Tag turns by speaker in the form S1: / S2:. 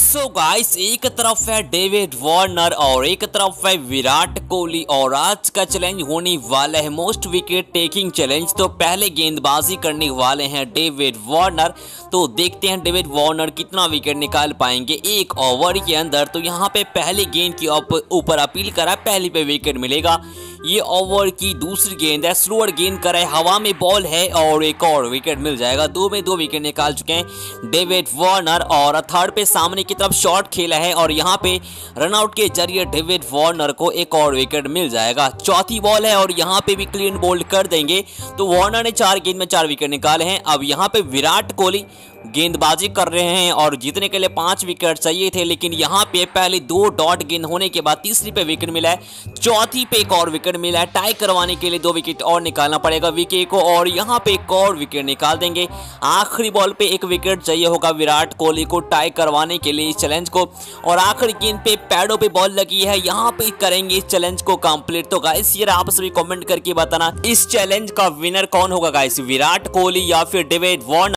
S1: So guys, एक तरफ है डेविड वार्नर और एक तरफ है विराट कोहली और आज का चैलेंज होने वाला है मोस्ट विकेट टेकिंग चैलेंज। तो पहले गेंदबाजी करने वाले हैं डेविड वार्नर। तो देखते हैं डेविड वार्नर कितना विकेट निकाल पाएंगे एक ओवर के अंदर। तो यहाँ पे पहले गेंद की ऊपर अपील करा, पहली पे विकेट मिलेगा। ये ओवर की दूसरी गेंद है, स्लोअर गेंद करे, हवा में बॉल है और एक और विकेट मिल जाएगा। 2 में 2 विकेट निकाल चुके हैं डेविड वार्नर और थर्ड पे सामने की तरफ शॉट खेला है और यहाँ पे रनआउट के जरिए डेविड वार्नर को एक और विकेट मिल जाएगा। चौथी बॉल है और यहाँ पे भी क्लीन बोल्ड कर देंगे। तो वार्नर ने 4 गेंद में 4 विकेट निकाले हैं। अब यहाँ पे विराट कोहली गेंदबाजी कर रहे हैं और जीतने के लिए 5 विकेट चाहिए थे, लेकिन यहाँ पे पहले 2 डॉट गेंद होने के बाद तीसरी पे विकेट मिला है, चौथी पे एक और विकेट मिला है। टाई करवाने के लिए 2 विकेट और निकालना पड़ेगा विकेट को और यहाँ पे एक और विकेट निकाल देंगे। आखिरी बॉल पे 1 विकेट चाहिए होगा विराट कोहली को टाई करवाने के लिए इस चैलेंज को। और आखिरी गेंद पे पैडों पे बॉल लगी है, यहाँ पे करेंगे इस चैलेंज को कंप्लीट। तो गाइस ये आप सभी कमेंट करके बताना इस चैलेंज का विनर कौन होगा गाइस, विराट कोहली या फिर डेविड वार्नर।